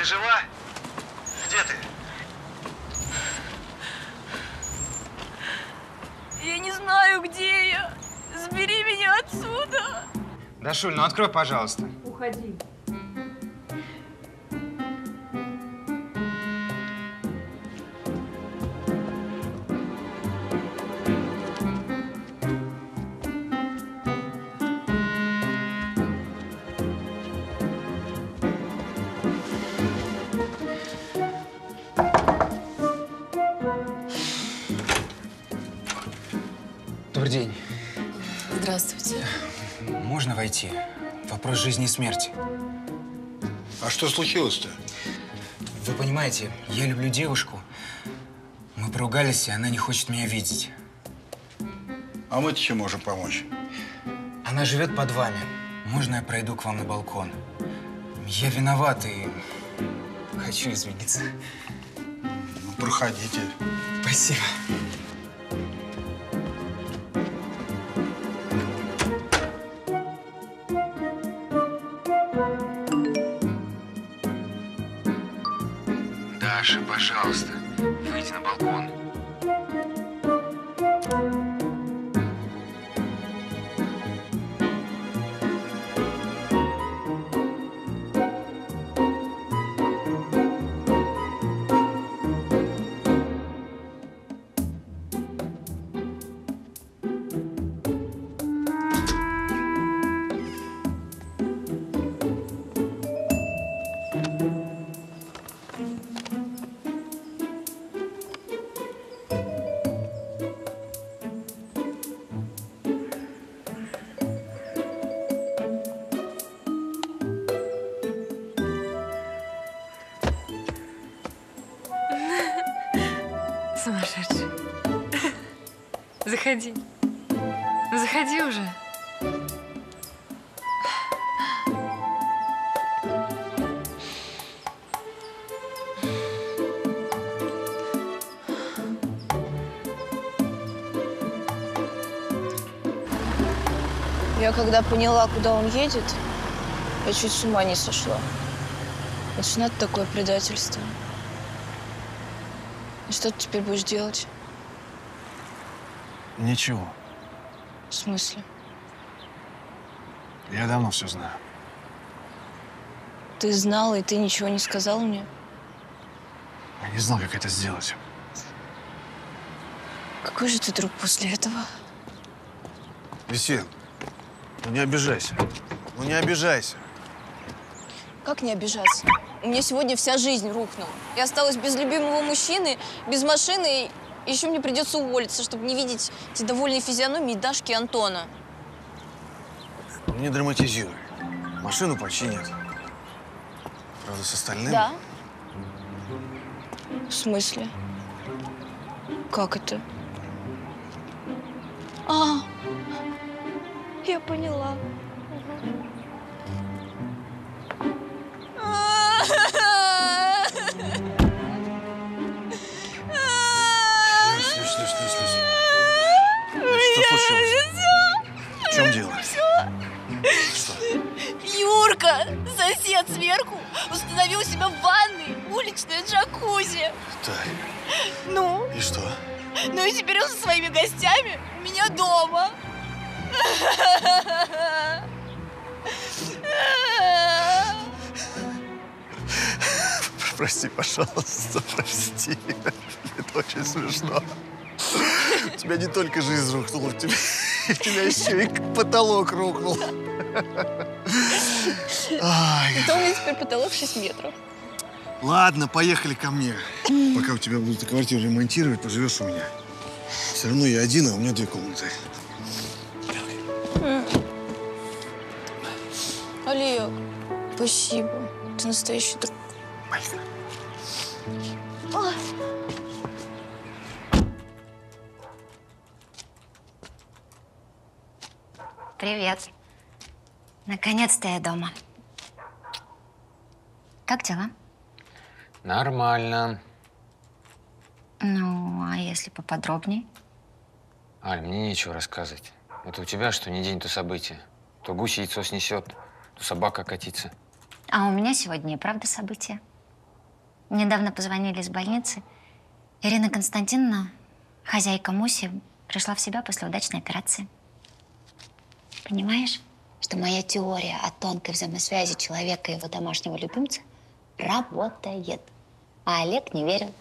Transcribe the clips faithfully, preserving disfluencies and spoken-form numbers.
Ты жива? Где ты? Я не знаю, где я. Забери меня отсюда. Дашуль, ну открой, пожалуйста. Уходи. Добрый день. Здравствуйте. Можно войти? Вопрос жизни и смерти. А что случилось-то? Вы понимаете, я люблю девушку. Мы поругались, и она не хочет меня видеть. А мы-то чем можем помочь? Она живет под вами. Можно я пройду к вам на балкон? Я виноват и хочу извиниться. Ну, проходите. Спасибо. Даша, пожалуйста, выйди на балкон. Сумасшедший. Заходи. Заходи уже. Я когда поняла, куда он едет, я чуть с ума не сошла. Это ж надо такое предательство. И что ты теперь будешь делать? Ничего. В смысле? Я давно все знаю. Ты знала, и ты ничего не сказал мне? Я не знал, как это сделать. Какой же ты друг после этого? Весен, ну не обижайся. Ну не обижайся. Как не обижаться? У меня сегодня вся жизнь рухнула. Я осталась без любимого мужчины, без машины, и еще мне придется уволиться, чтобы не видеть эти довольные физиономии Дашки и Антона. Не драматизируй. Машину починят. Правда, с остальным? Да? В смысле? Как это? А, я поняла. Слышь, слышь, слышь, слышь. Что случилось? В чем дело? Что? Юрка, сосед сверху, установил у себя в ванной уличное джакузи. Так. Ну? И что? Ну и теперь он со своими гостями у меня дома. Прости, пожалуйста, прости. Это очень смешно. У тебя не только жизнь рухнула, у тебя, у тебя еще и потолок рухнул. Ай. Это у меня теперь потолок шесть метров. Ладно, поехали ко мне. Пока у тебя будут квартиру ремонтировать, поживешь у меня. Все равно я один, а у меня две комнаты. Олег, спасибо. Ты настоящий друг. Поехали. Ой. Привет. Наконец-то я дома. Как дела? Нормально. Ну, а если поподробней? Аль, мне нечего рассказывать. Это у тебя что, не день, то событие. То гусь яйцо снесет, то собака катится. А у меня сегодня и правда событие. Недавно позвонили из больницы. Ирина Константиновна, хозяйка Муси, пришла в себя после удачной операции. Понимаешь, что моя теория о тонкой взаимосвязи человека и его домашнего любимца работает. А Олег не верил.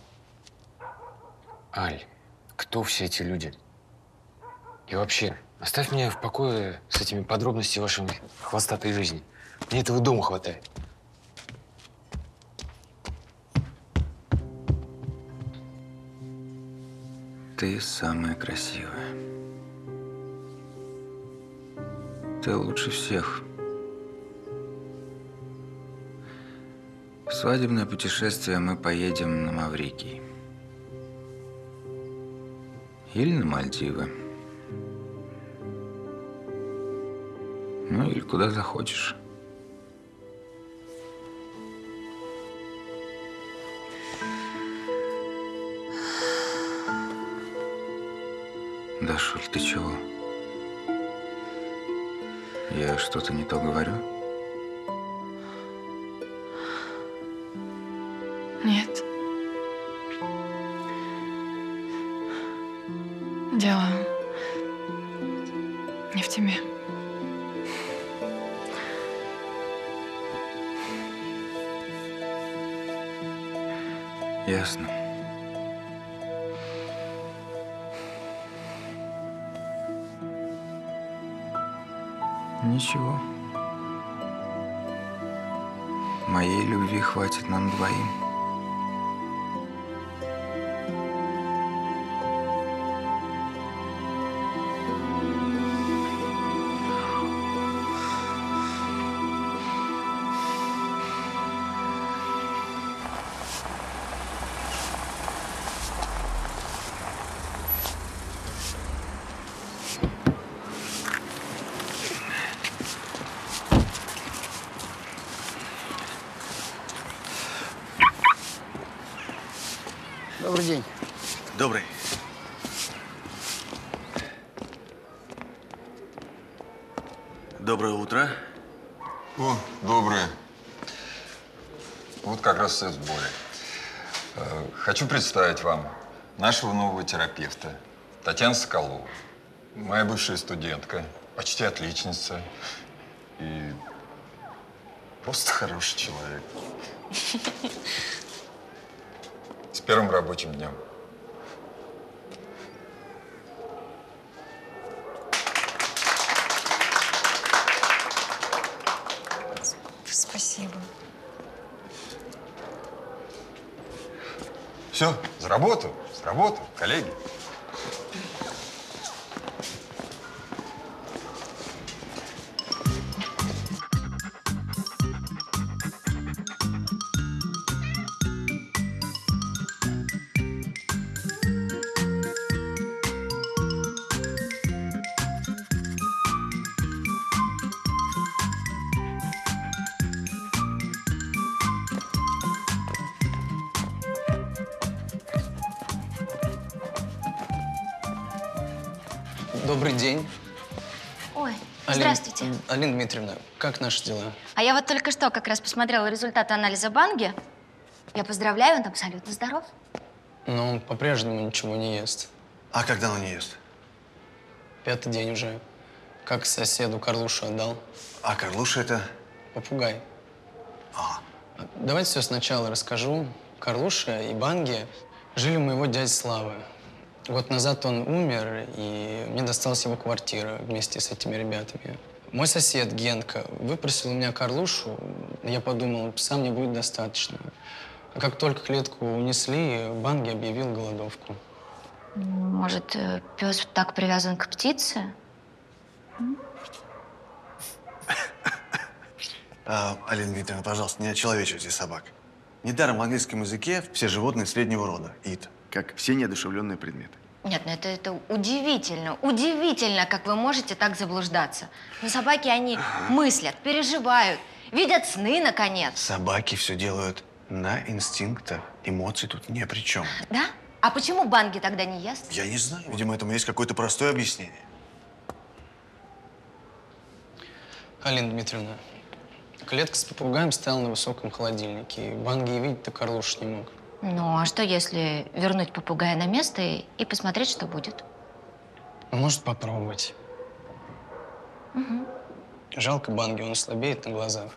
Аль, кто все эти люди? И вообще, оставь меня в покое с этими подробностями вашей хвостатой жизни. Мне этого дома хватает. Ты самая красивая. Ты лучше всех. В свадебное путешествие мы поедем на Маврикий. Или на Мальдивы. Ну, или куда захочешь. Дашуль, ты чего? Я что-то не то говорю? Нет. Дело не в тебе. Ясно. Ничего. Моей любви хватит нам двоим. Добрый день. Добрый. Доброе утро. О, доброе. Вот как раз в сборе. Э, Хочу представить вам нашего нового терапевта, Татьяну Соколову. Моя бывшая студентка, почти отличница и просто хороший человек. С первым рабочим днем. Спасибо. Все, за работу, за работу, коллеги. Добрый день. Ой, Алин- здравствуйте. Алина Дмитриевна, как наши дела? А я вот только что как раз посмотрела результаты анализа Банги. Я поздравляю, он абсолютно здоров. Но он по-прежнему ничего не ест. А когда он не ест? Пятый день уже. Как соседу Карлушу отдал. А Карлуша это? Попугай. Ага. Давайте все сначала расскажу. Карлуша и Банги жили у моего дяди Славы. Год назад он умер, и мне досталась его квартира вместе с этими ребятами. Мой сосед Генка выпросил у меня Карлушу. Я подумал, пса мне будет достаточно. А как только клетку унесли, Банги объявил голодовку. Может, э, пес так привязан к птице? А, Алина Дмитриевна, пожалуйста, не очеловечивайте собак. Недаром в английском языке все животные среднего рода. Ит, как все неодушевленные предметы. Нет, ну это, это удивительно, удивительно, как вы можете так заблуждаться. Но собаки, они мыслят, переживают, видят сны, наконец. Собаки все делают на инстинктах. Эмоции тут ни при чем. Да? А почему Банги тогда не ест? Я не знаю. Видимо, этому есть какое-то простое объяснение. Алина Дмитриевна, Клетка с попугаем стояла на высоком холодильнике, и Банги и видеть-то Карлуш не мог. Ну, а что, если вернуть попугая на место и, и посмотреть, что будет? Ну, может, попробовать. Угу. Жалко Банги, он слабеет на глазах.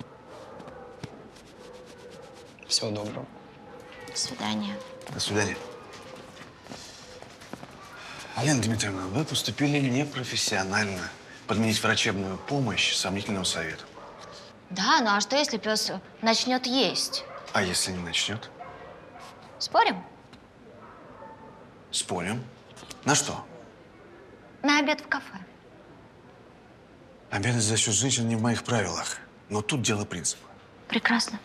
Всего доброго. До свидания. До свидания. Алена Дмитриевна, вы поступили непрофессионально. Подменить врачебную помощь сомнительному совету. Да, ну а что, если пес начнет есть? А если не начнет? Спорим? Спорим. На что? На обед в кафе. Обедать за счет женщин не в моих правилах. Но тут дело принципа. Прекрасно.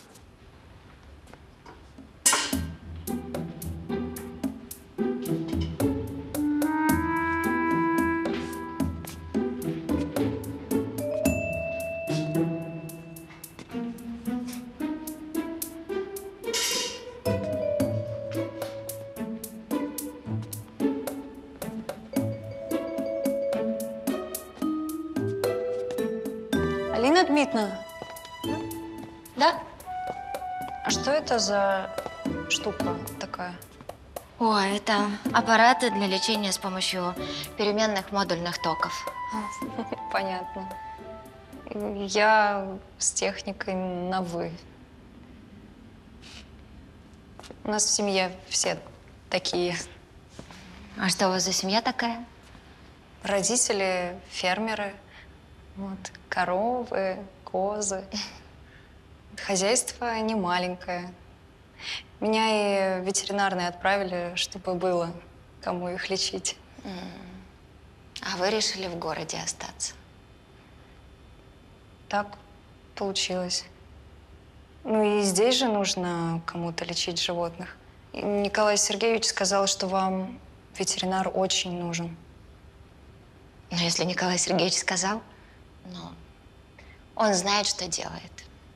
Алина Дмитриевна, Да? а что это за штука такая? О, это аппараты для лечения с помощью переменных модульных токов. Понятно. Я с техникой на «вы». У нас в семье все такие. А что у вас за семья такая? Родители фермеры, вот, коровы, козы. Хозяйство не маленькое. Меня и ветеринарные отправили, чтобы было кому их лечить. А вы решили в городе остаться? Так получилось. Ну и здесь же нужно кому-то лечить животных. И Николай Сергеевич сказал, что вам ветеринар очень нужен. Но если Николай Сергеевич сказал, ну, он знает, что делает.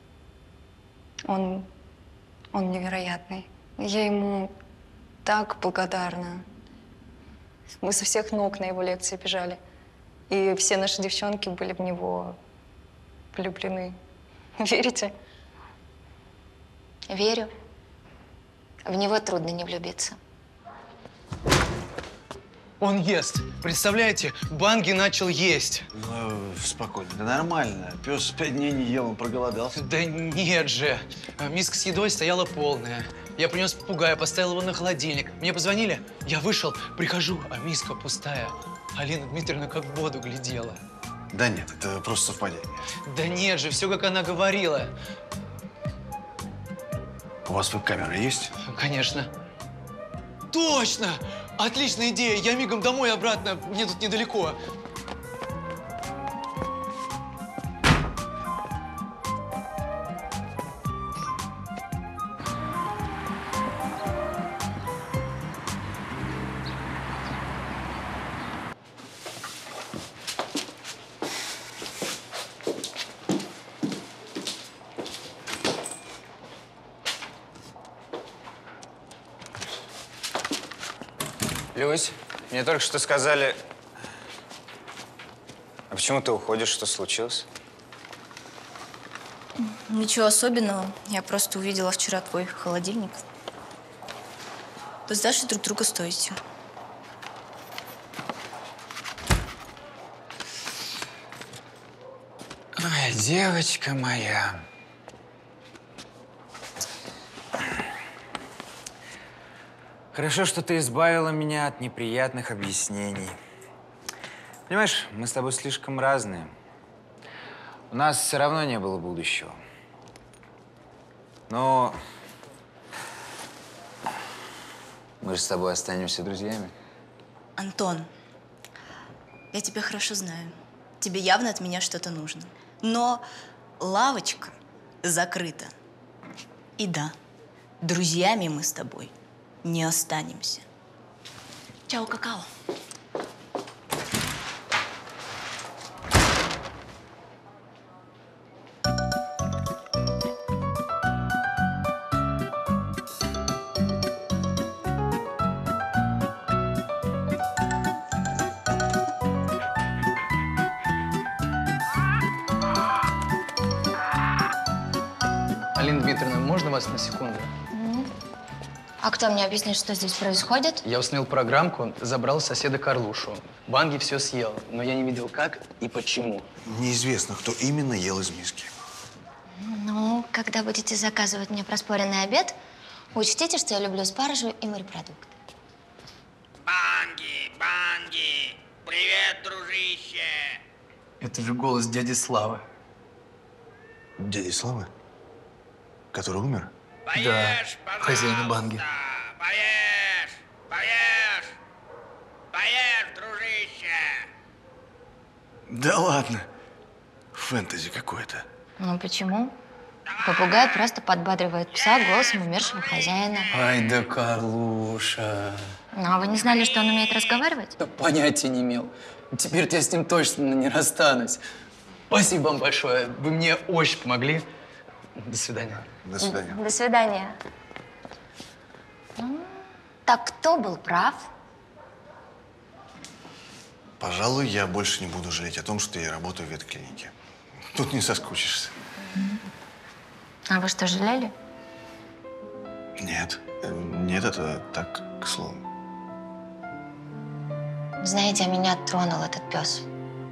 Он, он невероятный. Я ему так благодарна. Мы со всех ног на его лекции бежали. И все наши девчонки были в него влюблены. Верите? Верю. В него трудно не влюбиться. Он ест. Представляете, Банги начал есть. Ну, спокойно, да нормально. Пес пять дней не ел, он проголодался. Да нет же. Миска с едой стояла полная. Я принес попугая, поставил его на холодильник. Мне позвонили, я вышел, прихожу, а миска пустая. Алина Дмитриевна как в воду глядела. Да нет, это просто совпадение. Да нет же, все как она говорила. У вас веб-камера есть? Конечно. Точно! Отличная идея! Я мигом домой и обратно. Мне тут недалеко. Люсь, мне только что сказали… А почему ты уходишь? Что случилось? Ничего особенного. Я просто увидела вчера твой холодильник. Вы с Дашей друг друга стоите. Ой, девочка моя. Хорошо, что ты избавила меня от неприятных объяснений. Понимаешь, мы с тобой слишком разные. У нас все равно не было будущего. Но мы же с тобой останемся друзьями. Антон, я тебя хорошо знаю. Тебе явно от меня что-то нужно. Но лавочка закрыта. И да, друзьями мы с тобой не останемся. Чао, какао. Алина Дмитриевна, можно вас на секунду? А кто мне объяснит, что здесь происходит? Я установил программку, забрал соседа Карлушу. Банги все съел, но я не видел, как и почему. Неизвестно, кто именно ел из миски. Ну, когда будете заказывать мне проспоренный обед, учтите, что я люблю спаржу и морепродукты. Банги, Банги! Привет, дружище! Это же голос дяди Славы. Дяди Славы? Который умер? Поешь, хозяина банги. Поешь, поешь! Поешь, дружище! Да ладно. Фэнтези какое-то. Ну, почему? Попугай просто подбадривает пса голосом умершего хозяина. Ай да Карлуша. Ну, а вы не знали, что он умеет разговаривать? Да понятия не имел. Теперь-то я с ним точно не расстанусь. Спасибо вам большое. Вы мне очень помогли. До свидания. До свидания. До свидания. Ну, так кто был прав? Пожалуй, я больше не буду жалеть о том, что я работаю в ветклинике. Тут не соскучишься. А вы что, жалели? Нет. Э, Нет, это так, к слову. Знаете, меня тронул этот пес.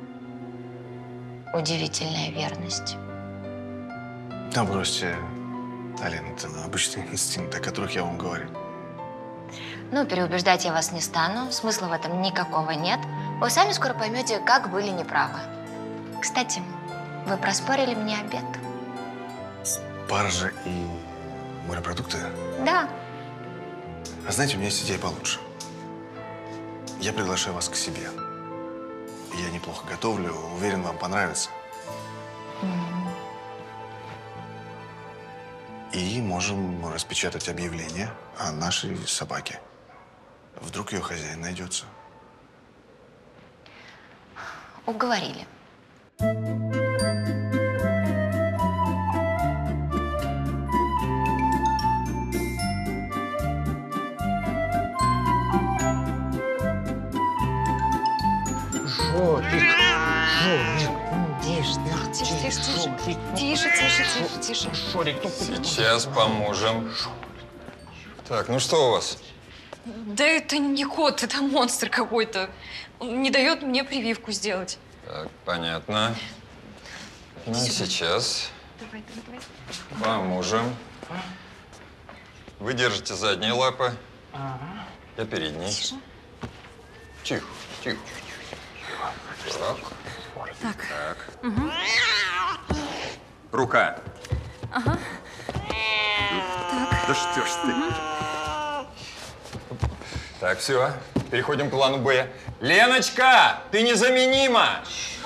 Удивительная верность. Да бросьте, Алина, это обычные инстинкты, о которых я вам говорю. Ну, переубеждать я вас не стану. Смысла в этом никакого нет. Вы сами скоро поймете, как были неправы. Кстати, вы проспорили мне обед. Спаржа и морепродукты? Да. А знаете, у меня есть идея получше. Я приглашаю вас к себе. Я неплохо готовлю, уверен, вам понравится. И можем распечатать объявление о нашей собаке. Вдруг ее хозяин найдется. Уговорили. Жорик, Жорик, Тише, тише, тише, тише, тише, тише, тише. Жорик, ну Сейчас поможем. Так, ну что у вас? Да это не кот, это монстр какой-то. Он не дает мне прививку сделать. Так, понятно. Ну, сейчас Давай, давай, давай. поможем. Вы держите задние лапы. Я передний. Тихо, тихо. Так. Так. Так. Рука. Ага. Да что ж ты? Так, все. Переходим к плану Б. Леночка, ты незаменима!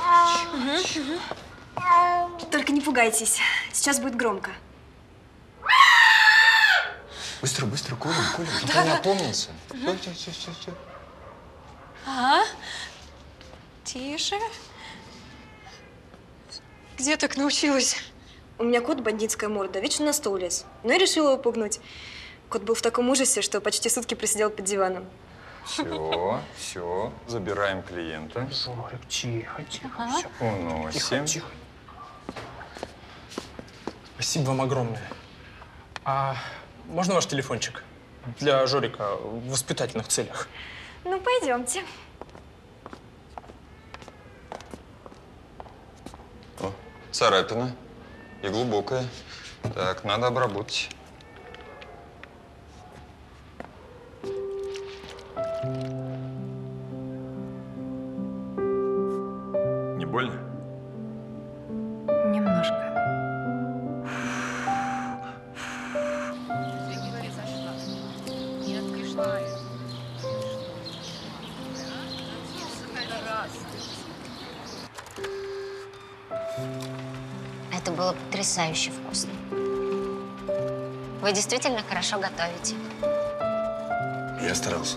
Только не пугайтесь. Сейчас будет громко. Быстро, быстро, Коля, Коля, пока не опомнился. Все, все, все, все, все. Ага. Тише. Где так научилась? У меня кот бандитская морда, вечно на стол лез. Но я решила его пугнуть. Кот был в таком ужасе, что почти сутки просидел под диваном. Все, все, забираем клиента. Жорик, тихо, тихо. Ага. Все. Уносим. Тихо, тихо. Спасибо вам огромное. А можно ваш телефончик? Для Жорика в воспитательных целях. Ну, пойдемте. О, царапина. И глубокая. Так, надо обработать. Не больно? Немножко. Это было потрясающе вкусно. Вы действительно хорошо готовите. Я старался.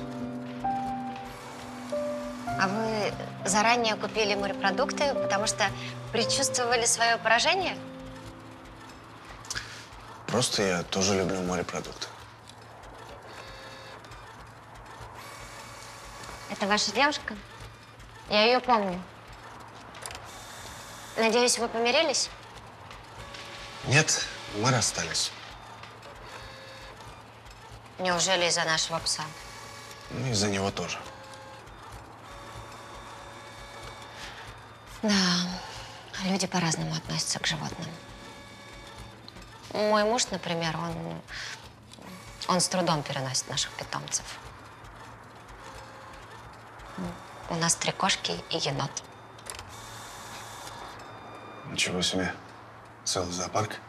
А вы заранее купили морепродукты, потому что предчувствовали свое поражение? Просто я тоже люблю морепродукты. Это ваша девушка? Я ее помню. Надеюсь, вы помирились? Нет, мы расстались. Неужели из-за нашего пса? Ну, из-за него тоже. Да, люди по-разному относятся к животным. Мой муж, например, он, он с трудом переносит наших питомцев. У нас три кошки и енот. Ничего себе. Целый зоопарк.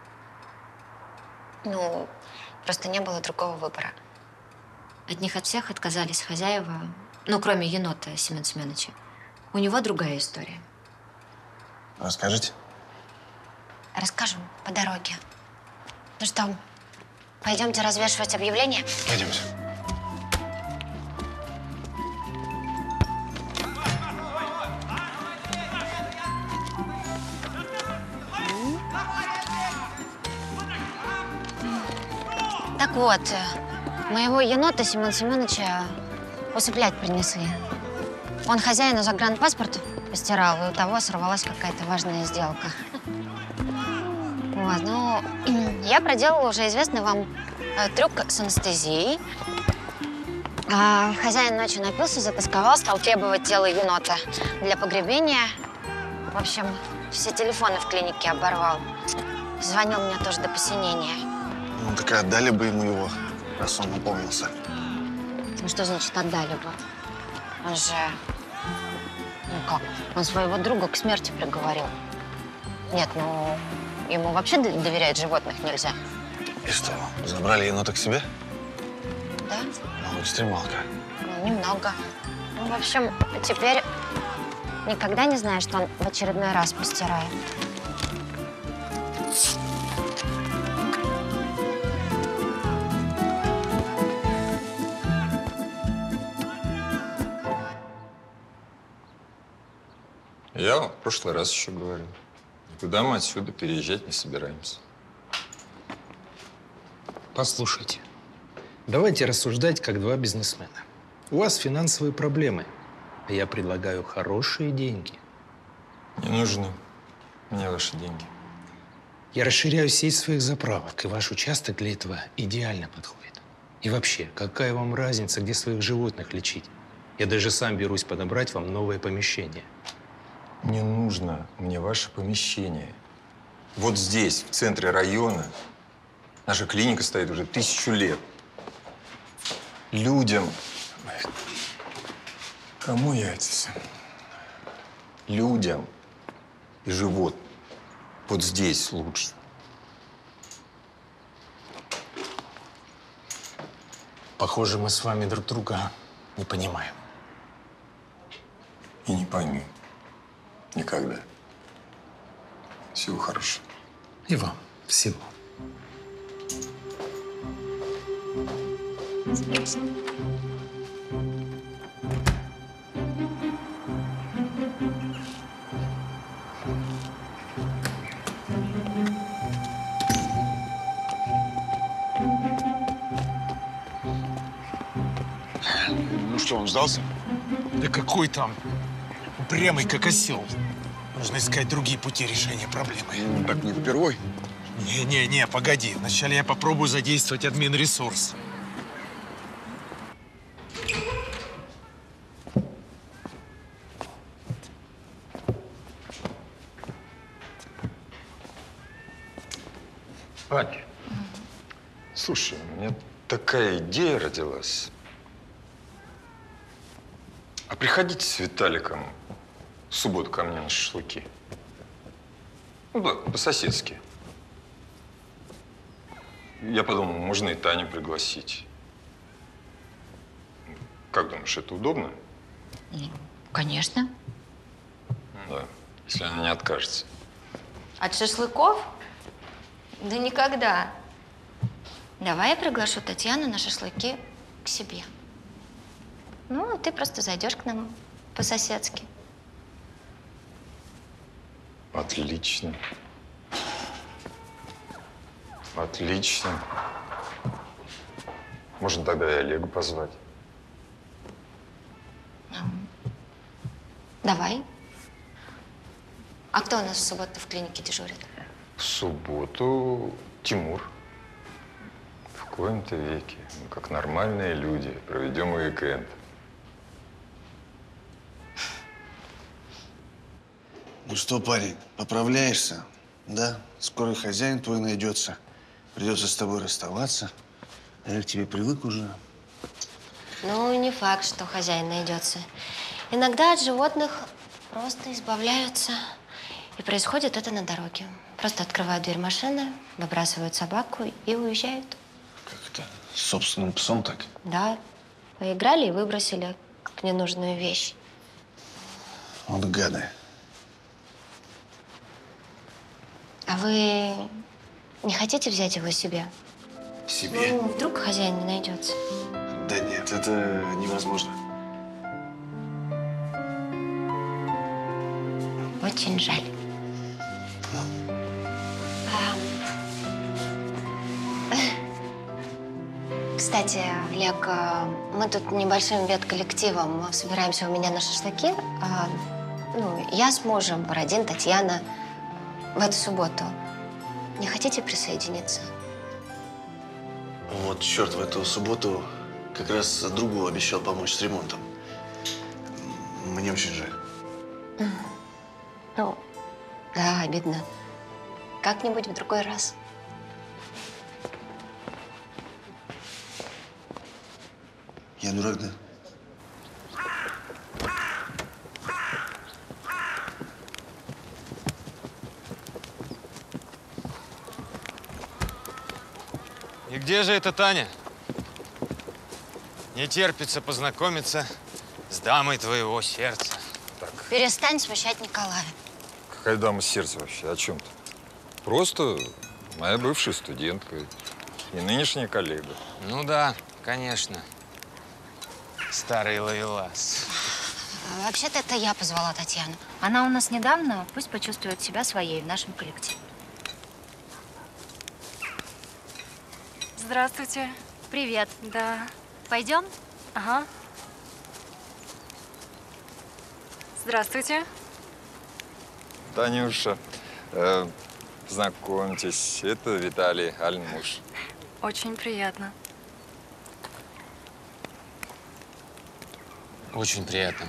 Ну, просто не было другого выбора. От них от всех отказались хозяева, ну, кроме енота Семена Семеновича. У него другая история. Расскажите? Расскажу по дороге. Ну что, пойдемте развешивать объявления? Пойдемте. Так вот, моего енота Семена Семеновича усыплять принесли. Он хозяину загранпаспорт постирал, и у того сорвалась какая-то важная сделка. Вот, ну, я проделала уже известный вам э, трюк с анестезией. А хозяин ночью напился, затасковал, стал требовать тело енота для погребения. В общем, все телефоны в клинике оборвал. Звонил мне тоже до посинения. Ну, так и отдали бы ему его, раз он напомнился. Ну, что значит отдали бы? Он же… Ну как? Он своего друга к смерти приговорил. Нет, ну, ему вообще доверять животных нельзя. И что, забрали енота к себе? Да? Ну, экстремалка. Ну, немного. Ну, в общем, теперь никогда не знаешь, что он в очередной раз постирает. Я вам в прошлый раз еще говорил. Никуда мы отсюда переезжать не собираемся. Послушайте, давайте рассуждать как два бизнесмена. У вас финансовые проблемы, а я предлагаю хорошие деньги. Не нужны мне ваши деньги. Я расширяю сеть своих заправок, и ваш участок для этого идеально подходит. И вообще, какая вам разница, где своих животных лечить? Я даже сам берусь подобрать вам новое помещение. Не нужно мне ваше помещение. Вот здесь, в центре района, наша клиника стоит уже тысячу лет. Людям… Кому я это все? Людям и животным. Вот здесь лучше. Похоже, мы с вами друг друга не понимаем. И не пойму. Никогда. Всего хорошего. И вам всего. Ну что, он сдался? Да какой там? Упрямый, как осел. Нужно искать другие пути решения проблемы. Ну, так не впервой. Не-не-не, погоди. Вначале я попробую задействовать админресурс. Ань, слушай, у меня такая идея родилась. А приходите с Виталиком в субботу ко мне на шашлыки. Ну да, по-соседски. Я подумал, можно и Таню пригласить. Как думаешь, это удобно? Конечно. Ну да, если она не откажется. От шашлыков? Да никогда. Давай я приглашу Татьяну на шашлыки к себе. Ну, а ты просто зайдешь к нам по-соседски. Отлично. Отлично. Можно тогда и Олегу позвать. Давай. А кто у нас в субботу в клинике дежурит? В субботу Тимур. В коем-то веке, мы как нормальные люди, проведем уикенд. Ну что, парень, поправляешься? Да? Скоро хозяин твой найдется. Придется с тобой расставаться. Я к тебе привык уже. Ну, не факт, что хозяин найдется. Иногда от животных просто избавляются. И происходит это на дороге. Просто открывают дверь машины, выбрасывают собаку и уезжают. Как это? С собственным псом так? Да. Поиграли и выбросили как ненужную вещь. Вот гады. А вы не хотите взять его себе? Себе? Ну, вдруг хозяин не найдется. Да нет, это невозможно. Очень жаль. А, Кстати, Олег, а, мы тут небольшим ветколлективом собираемся у меня на шашлыки. А, Ну, я с мужем, Бородин, Татьяна. В эту субботу. Не хотите присоединиться? Вот черт, в эту субботу как раз другу обещал помочь с ремонтом. Мне очень жаль. Ну, да, обидно. Как-нибудь в другой раз. Я дурак, да? И где же эта Таня? Не терпится познакомиться с дамой твоего сердца. Так, Перестань смущать Николая. какая дама сердца вообще? О чем ты? Просто моя бывшая студентка и нынешняя коллега. Ну да, конечно. Старый ловелас. Вообще-то это я позвала Татьяну. Она у нас недавно, пусть почувствует себя своей в нашем коллективе. Здравствуйте. Привет. Да. Пойдем? Ага. Здравствуйте. Танюша, э, знакомьтесь, это Виталий, Алин муж. Очень приятно. Очень приятно.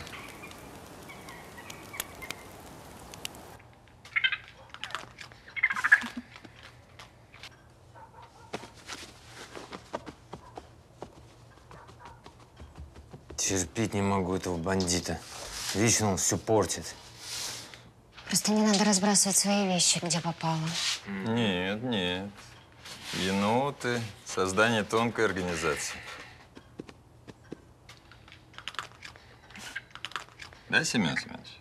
Терпеть не могу этого бандита. Вечно он все портит. Просто не надо разбрасывать свои вещи, где попало. Нет, нет. Еноты, создание тонкой организации. Да, Семен Семенович?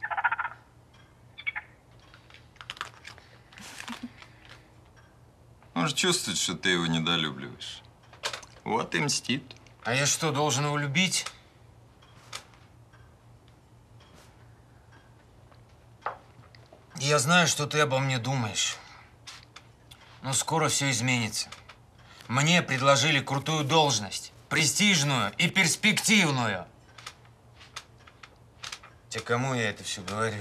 Он же чувствует, что ты его недолюбливаешь. Вот и мстит. А я что, должен его любить? Я знаю, что ты обо мне думаешь. Но скоро все изменится. Мне предложили крутую должность. Престижную и перспективную. Тебе кому я это все говорю?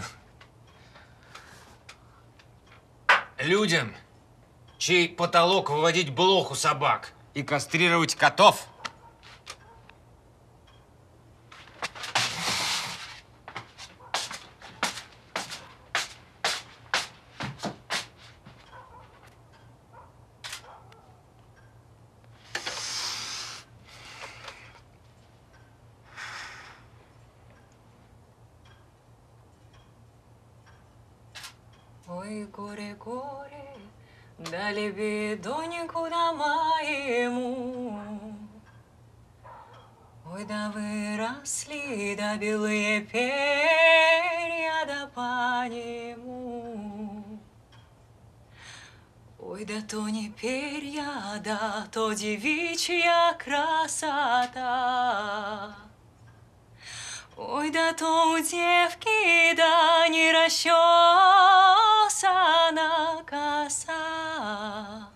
Людям, чей потолок выводить блох у собак и кастрировать котов. Ой, горе, горе, дали беду никуда моему. Ой, да выросли, да белые перья, да по нему. Ой, да то не перья, да то девичья красота. Ой, да то у девки, да не расчесана коса.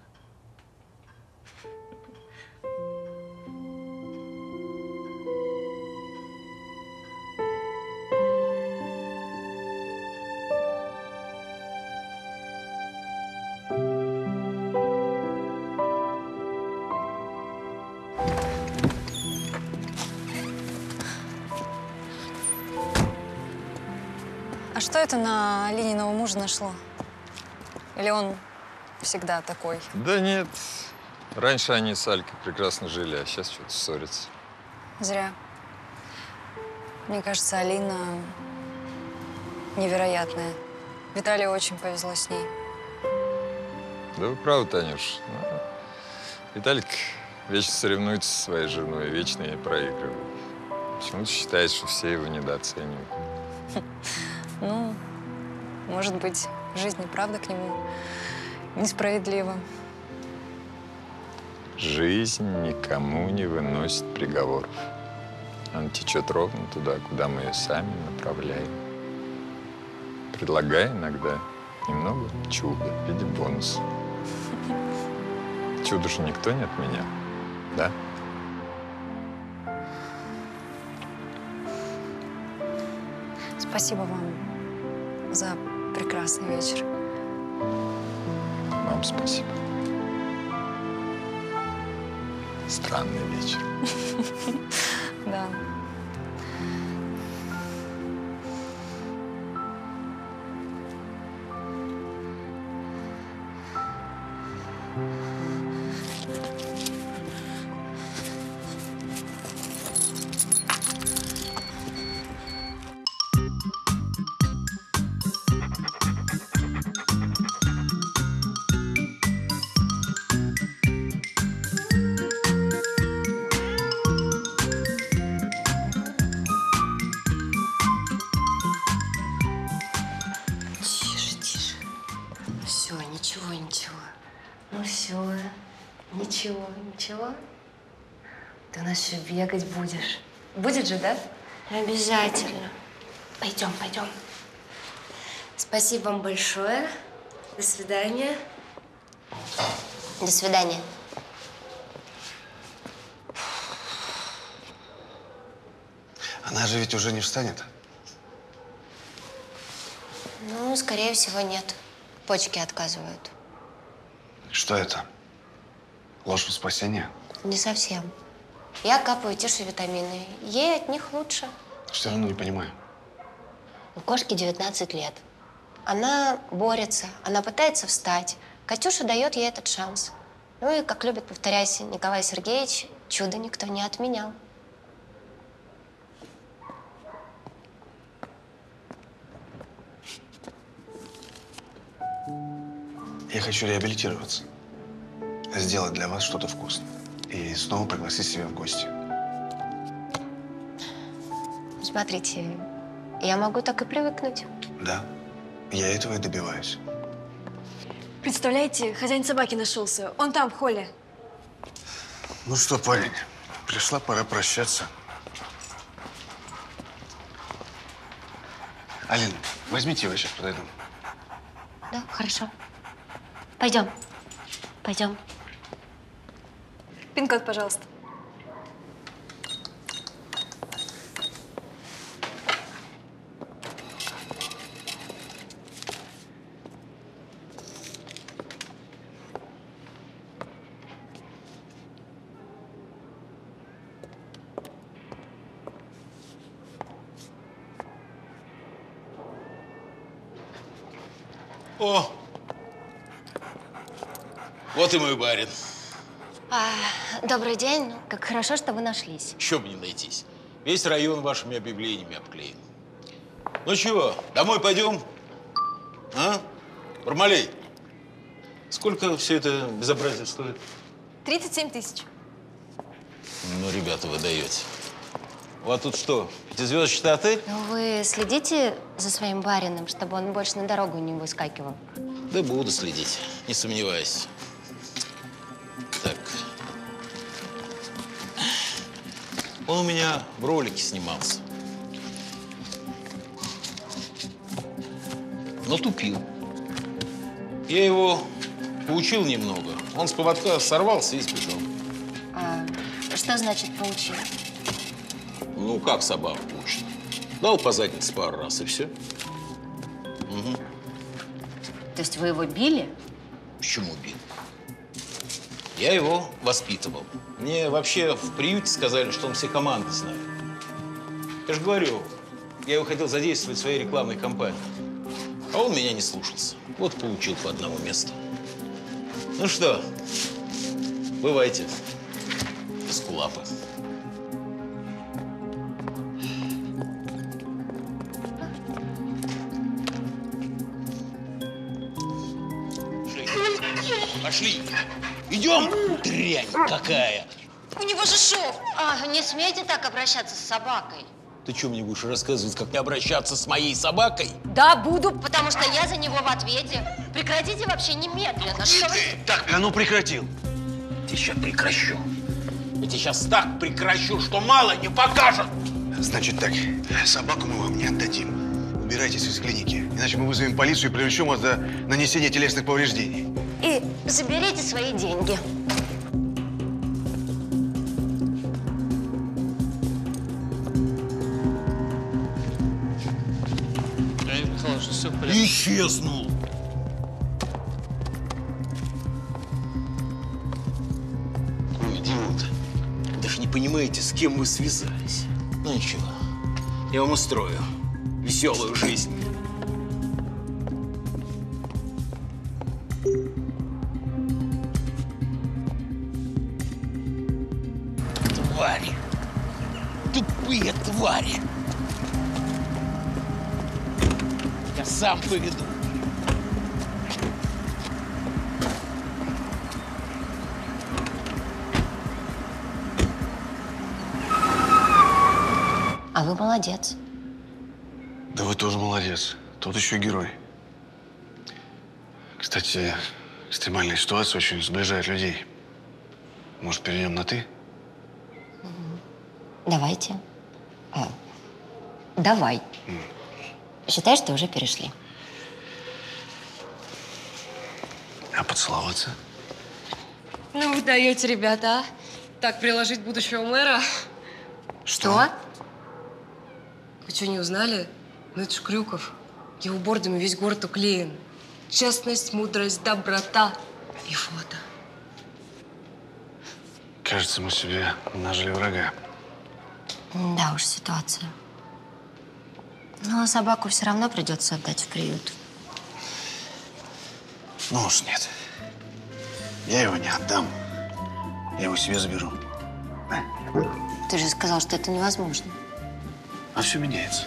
Что это на Алининого мужа нашло? Или он всегда такой? Да нет. Раньше они с Алькой прекрасно жили, а сейчас что-то ссорятся. Зря. Мне кажется, Алина невероятная. Виталию очень повезло с ней. Да вы правы, Танюш. Но Виталик вечно соревнуется со своей женой, вечно ей проигрывает. Почему-то считает, что все его недооценивают. Ну, может быть, жизнь и правда к нему несправедлива. Жизнь никому не выносит приговоров. Она течет ровно туда, куда мы ее сами направляем. Предлагая иногда немного чуда в виде бонуса. Чудо же никто не отменял, да? Спасибо вам за прекрасный вечер. Вам спасибо. Странный вечер. Да. Тише, тише. Все, ничего, ничего. Ну все, ничего, ничего. Ты у нас еще бегать будешь. Будет же, да? Обязательно. Пойдем, пойдем. Спасибо вам большое. До свидания. До свидания. Она же ведь уже не встанет. Ну, скорее всего, нет. Почки отказывают. Что это? Ложь во спасение? Не совсем. Я капаю те же витамины. Ей от них лучше. Что я равно не понимаю. У кошки девятнадцать лет. Она борется, она пытается встать. Катюша дает ей этот шанс. Ну и, как любит повторять Николай Сергеевич, чудо никто не отменял. Я хочу реабилитироваться. Сделать для вас что-то вкусное. И снова пригласить себя в гости. Смотрите, я могу так и привыкнуть. Да, я этого и добиваюсь. Представляете, хозяин собаки нашелся. Он там, в холле. Ну что, парень, пришла пора прощаться. Алина, возьмите его, я сейчас подойду. Да, хорошо. Пойдем. Пойдем. Пин-код, пожалуйста. О! Вот и мой барин. А, добрый день. Ну, как хорошо, что вы нашлись. Еще бы не найтись. Весь район вашими объявлениями обклеен. Ну чего, домой пойдем? А? Бармалей, сколько все это безобразие стоит? тридцать семь тысяч. Ну, ребята, вы даете. У вас тут что, пятизвездочный отель? Ну, вы следите за своим барином, чтобы он больше на дорогу не выскакивал? Да буду следить, не сомневаюсь. Так. Он у меня в ролике снимался. Но тупил. Я его поучил немного. Он с поводка сорвался и сбежал. А, что значит поучил? Ну, как собаку учат. Дал по заднице пару раз, и все. Угу. То есть вы его били? Почему бил? Я его воспитывал. Мне вообще в приюте сказали, что он все команды знает. Я же говорю, я его хотел задействовать в своей рекламной кампании. А он меня не слушался. Вот получил по одному месту. Ну что, бывайте, эскулапы. Пошли. Идем, дрянь какая. У него же шов. А, не смейте так обращаться с собакой. Ты что мне будешь рассказывать, как мне обращаться с моей собакой? Да, буду, потому что я за него в ответе. Прекратите вообще немедленно. Что вы... Так, а ну прекратил. Я сейчас прекращу. Я тебе сейчас так прекращу, что мало не покажет. Значит так, собаку мы вам не отдадим. Убирайтесь из клиники, иначе мы вызовем полицию и привлечем вас за нанесение телесных повреждений. И заберите свои деньги. Исчезнул. Ой, идиот. Даже не понимаете, с кем вы связались. Ну ничего, я вам устрою веселую жизнь. Твари. Тупые твари. Я сам поведу. А вы молодец. Да вы тоже молодец. Тот еще герой. Кстати, экстремальная ситуация очень сближает людей. Может, перейдем на «ты»? Давайте. А, давай. Mm. Считай, что уже перешли. А поцеловаться? Ну, вы даете, ребята, а? Так приложить будущего мэра. Что? Вы что, не узнали? Ну, это ж Крюков. Его бордами весь город уклеен. Честность, мудрость, доброта и фото. Кажется, мы себе нажили врага. Да уж, ситуация. Но собаку все равно придется отдать в приют. Ну уж нет. Я его не отдам. Я его себе заберу. Ты же сказал, что это невозможно. А все меняется.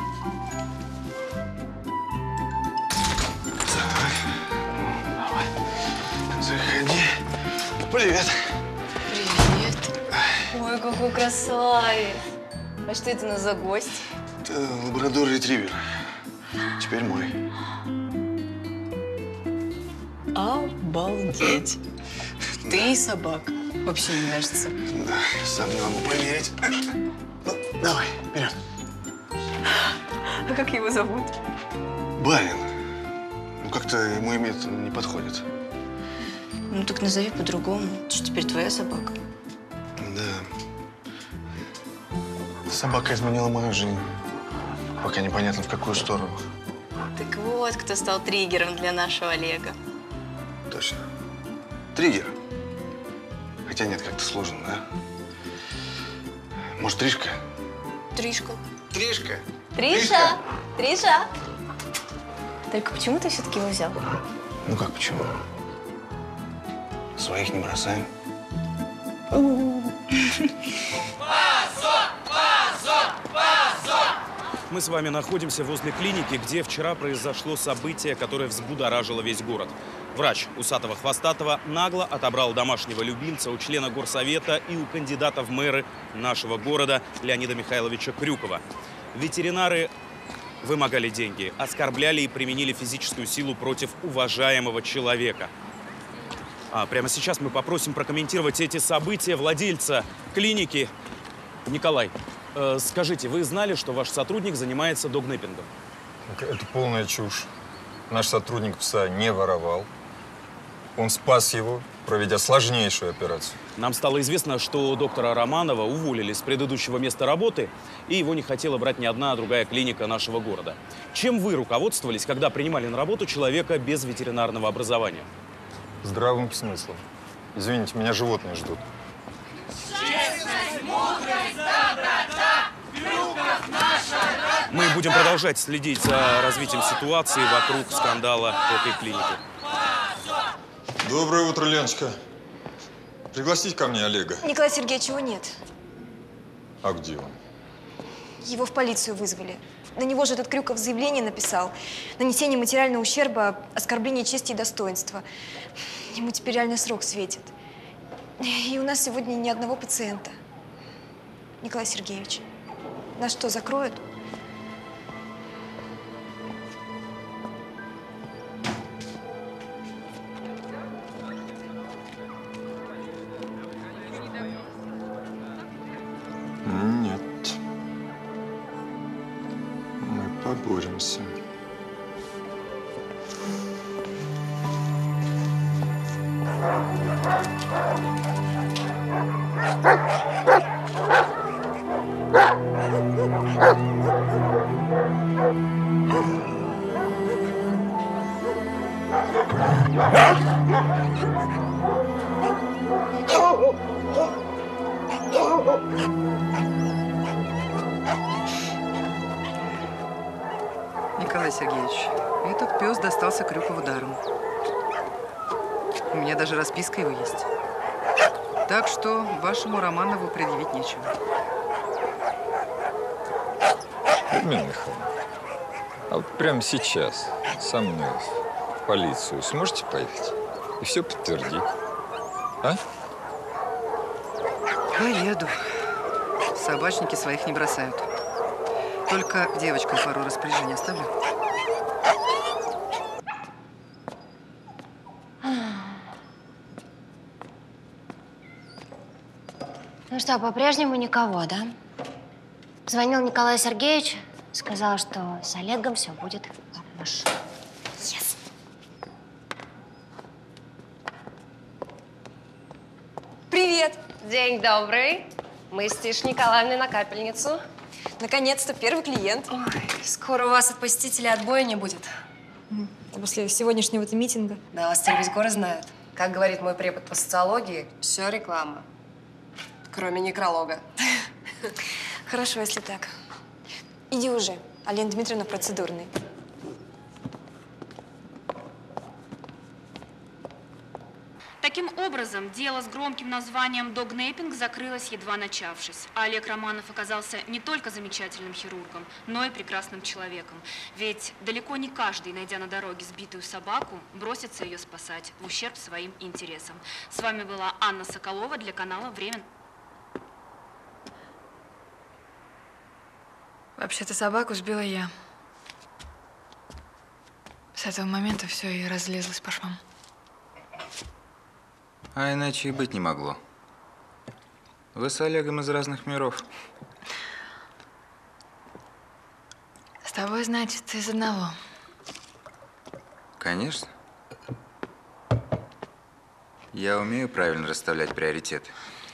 Так. Давай. Заходи. Привет. Привет. Ой, какой красавец. А что это у нас за гость? Это лабрадор-ретривер. Теперь мой. Обалдеть. Ты и собака. Вообще не вяжется. Да, сам не могу поверить. Ну, давай, вперед. А как его зовут? Барин. Ну, как-то ему имя это не подходит. Ну, так назови по-другому. Это же теперь твоя собака. Да. Собака изменила мою жизнь. Пока непонятно, в какую сторону. Так вот, кто стал триггером для нашего Олега. Точно. Триггер. Хотя нет, как-то сложно, да? Может, Тришка? Тришка. Тришка. Триша! Триша! Только почему ты все-таки его взял? Ну как, почему? Своих не бросаем. Мы с вами находимся возле клиники, где вчера произошло событие, которое взбудоражило весь город. Врач Усатого-Хвостатого нагло отобрал домашнего любимца у члена горсовета и у кандидата в мэры нашего города Леонида Михайловича Крюкова. Ветеринары вымогали деньги, оскорбляли и применили физическую силу против уважаемого человека. А прямо сейчас мы попросим прокомментировать эти события владельца клиники. Николай, э, скажите, вы знали, что ваш сотрудник занимается догнеппингом? Это полная чушь. Наш сотрудник пса не воровал. Он спас его, проведя сложнейшую операцию. Нам стало известно, что доктора Романова уволили с предыдущего места работы, и его не хотела брать ни одна другая клиника нашего города. Чем вы руководствовались, когда принимали на работу человека без ветеринарного образования? Здравым смыслом. Извините, меня животные ждут. Честность, мудрость, доброта, Крюков наша Мы будем продолжать следить за развитием ситуации вокруг скандала в этой клинике. Доброе утро, Леночка. Пригласить ко мне Олега. Николая Сергеевича его нет. А где он? Его в полицию вызвали. На него же этот Крюков заявление написал. Нанесение материального ущерба, оскорбление чести и достоинства. Ему теперь реально срок светит. И у нас сегодня ни одного пациента. Николай Сергеевич, нас что, закроют? Нет. Мы поборемся. Николай Сергеевич, этот пес достался Крюкову даром. У меня даже расписка его есть. Так что вашему Романову предъявить нечего. Людмила Михайловна, а вот прямо сейчас со мной в полицию сможете поехать и все подтвердить? А? Поеду. Собачники своих не бросают. Только девочкам пару распоряжений оставлю. Ну что, по-прежнему никого, да? Звонил Николай Сергеевич, сказал, что с Олегом все будет хорошо. Yes. Привет! День добрый. Мы с Тиш Николаевной на капельницу. Наконец-то первый клиент. Ой, скоро у вас от посетителей отбоя не будет. А после сегодняшнего-то митинга? Да, вас теперь весь город знает. Как говорит мой препод по социологии, все реклама. Кроме некролога. Хорошо, если так. Иди уже. Алена Дмитриевна процедурный. Таким образом, дело с громким названием «Догнейпинг» закрылось, едва начавшись. А Олег Романов оказался не только замечательным хирургом, но и прекрасным человеком. Ведь далеко не каждый, найдя на дороге сбитую собаку, бросится ее спасать в ущерб своим интересам. С вами была Анна Соколова для канала «Время». Вообще-то собаку сбила я. С этого момента все и разлезлось по швам. А иначе и быть не могло. Вы с Олегом из разных миров. С тобой, значит, из одного. Конечно. Я умею правильно расставлять приоритеты.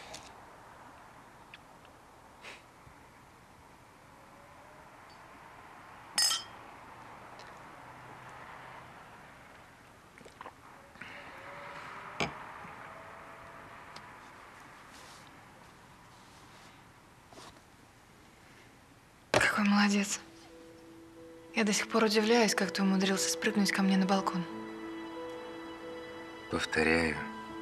Какой молодец. Я до сих пор удивляюсь, как ты умудрился спрыгнуть ко мне на балкон. Повторяю,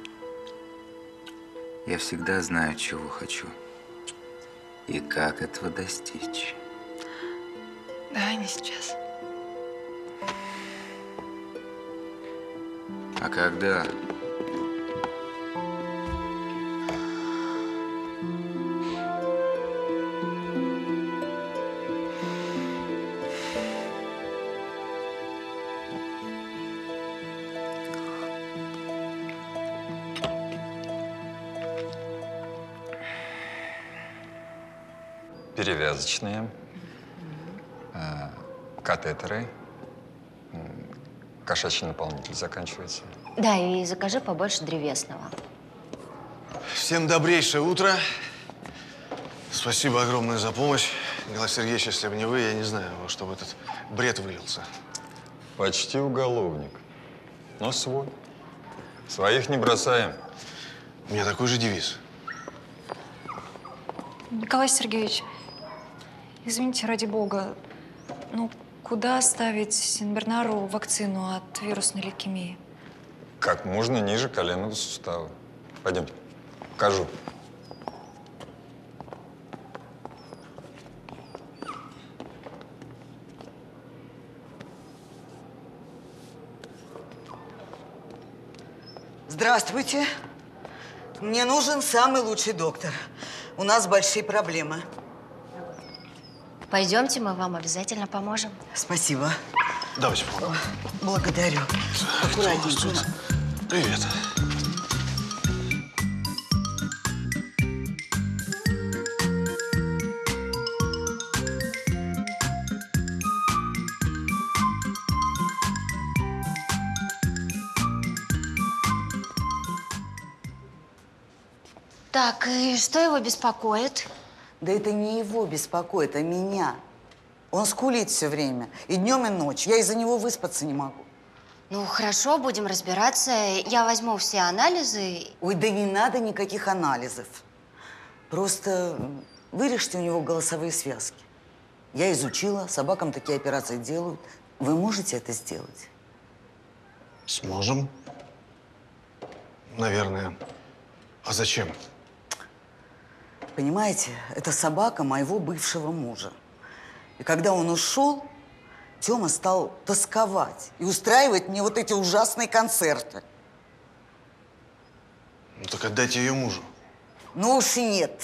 я всегда знаю, чего хочу и как этого достичь. Давай не сейчас. А когда? Перевязочные, э, катетеры, кошачий наполнитель заканчивается. Да, и закажи побольше древесного. Всем добрейшее утро. Спасибо огромное за помощь. Николай Сергеевич, если бы не вы, я не знаю, во что бы этот бред вылился. Почти уголовник, но свой. Своих не бросаем. У меня такой же девиз. Николай Сергеевич, извините, ради бога, Ну, куда ставить Сенбернару вакцину от вирусной лейкемии? Как можно ниже коленного сустава. Пойдем, покажу. Здравствуйте. Мне нужен самый лучший доктор. У нас большие проблемы. Пойдемте, мы вам обязательно поможем. Спасибо. Давайте помогу. Благодарю. Аккуратненько. Привет. Так, и что его беспокоит? Да это не его беспокоит, а меня. Он скулит все время. И днем, и ночью. Я из-за него выспаться не могу. Ну, хорошо, будем разбираться. Я возьму все анализы. Ой, да не надо никаких анализов. Просто вырежьте у него голосовые связки. Я изучила, собакам такие операции делают. Вы можете это сделать? Сможем. Наверное. А зачем? Понимаете, это собака моего бывшего мужа. И когда он ушел, Тёма стал тосковать и устраивать мне вот эти ужасные концерты. Ну так отдайте ее мужу. Ну уж и нет.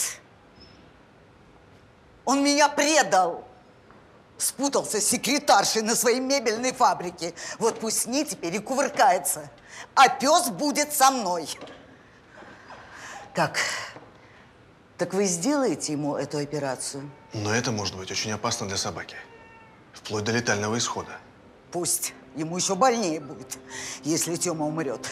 Он меня предал. Спутался с секретаршей на своей мебельной фабрике. Вот пусть с ней теперь и кувыркается. А пес будет со мной. Так, так вы сделаете ему эту операцию? Но это может быть очень опасно для собаки. Вплоть до летального исхода. Пусть. Ему еще больнее будет, если Тёма умрет.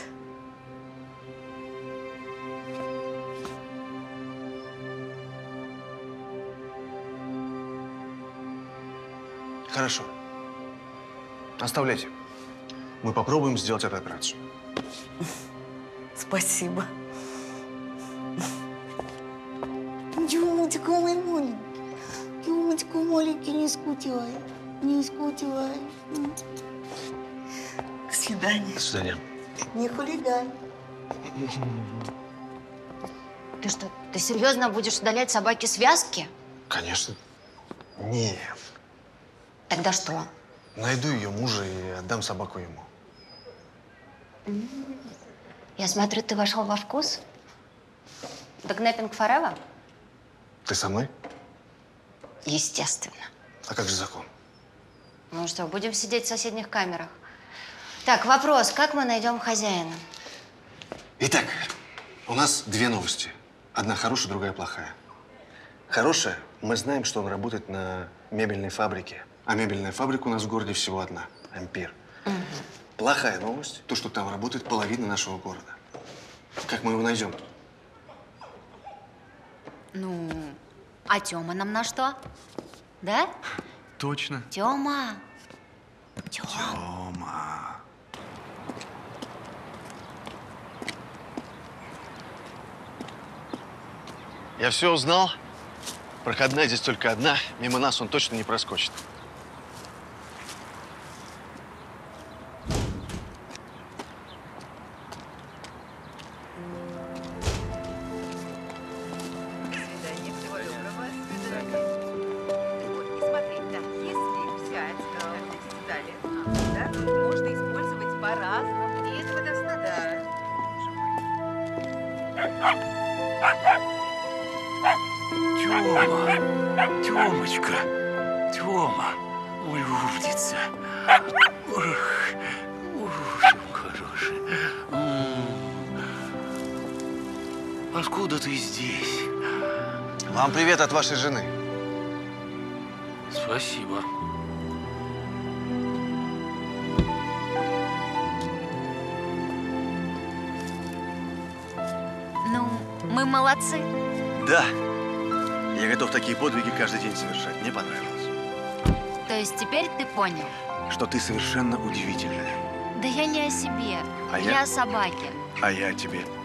Хорошо. Оставляйте. Мы попробуем сделать эту операцию. Спасибо. Тёмочка мой маленький. Тёмочка маленький, не скучай. Не скучай. До свидания. До свидания. Не хулигань. Ты что, ты серьезно будешь удалять собаке связки? Конечно. Нет. Тогда что? Найду ее мужа и отдам собаку ему. Я смотрю, ты вошел во вкус. Догнеппинг forever? Ты со мной? Естественно. А как же закон? Ну что, будем сидеть в соседних камерах. Так, вопрос. Как мы найдем хозяина? Итак, у нас две новости. Одна хорошая, другая плохая. Хорошая. Мы знаем, что он работает на мебельной фабрике. А мебельная фабрика у нас в городе всего одна – Ампир. Угу. Плохая новость – то, что там работает половина нашего города. Как мы его найдем? Ну, а Тёма нам на что? Да? Точно. Тёма. Тёма. Тёма. Я все узнал. Проходная здесь только одна. Мимо нас он точно не проскочит. Тёма, Тёмочка, Тёма, мой умница. Ух, ух, хороший. Откуда ты здесь? Вам привет от вашей жены. Спасибо. Ну, мы молодцы. Да. Я готов такие подвиги каждый день совершать. Мне понравилось. То есть теперь ты понял? Что ты совершенно удивительная. Да я не о себе. А я я? о собаке. А я о тебе.